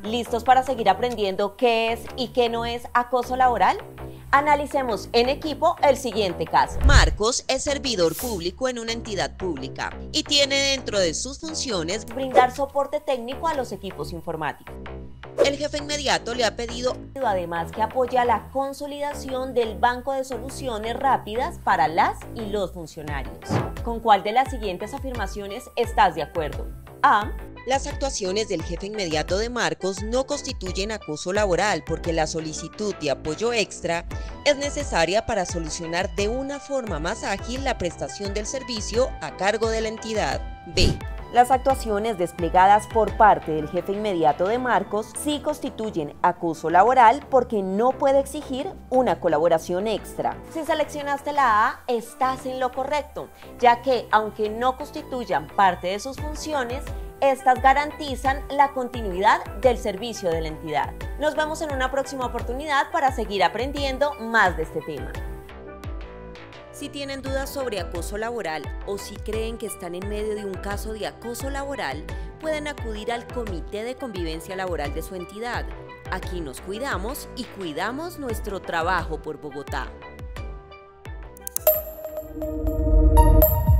¿Listos para seguir aprendiendo qué es y qué no es acoso laboral? Analicemos en equipo el siguiente caso. Marcos es servidor público en una entidad pública y tiene dentro de sus funciones Brindar soporte técnico a los equipos informáticos. el jefe inmediato le ha pedido Además que apoya la consolidación del banco de soluciones rápidas para las y los funcionarios. ¿Con cuál de las siguientes afirmaciones estás de acuerdo? A. las actuaciones del jefe inmediato de Marcos no constituyen acoso laboral porque la solicitud de apoyo extra es necesaria para solucionar de una forma más ágil la prestación del servicio a cargo de la entidad. B. Las actuaciones desplegadas por parte del jefe inmediato de Marcos sí constituyen acoso laboral porque no puede exigir una colaboración extra. Si seleccionaste la A, estás en lo correcto, ya que aunque no constituyan parte de sus funciones, estas garantizan la continuidad del servicio de la entidad. Nos vemos en una próxima oportunidad para seguir aprendiendo más de este tema. Si tienen dudas sobre acoso laboral o si creen que están en medio de un caso de acoso laboral, pueden acudir al Comité de Convivencia Laboral de su entidad. Aquí nos cuidamos y cuidamos nuestro trabajo por Bogotá.